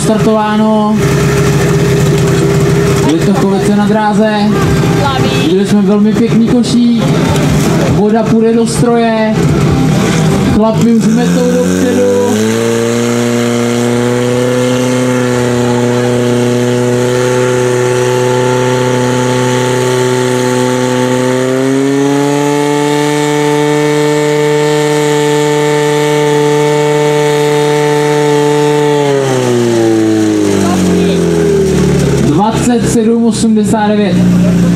nastartováno. Litochovice na dráze. Viděli jsme velmi pěkný košík. Voda půjde do stroje. Chlapi už metou dopředu. (27,89).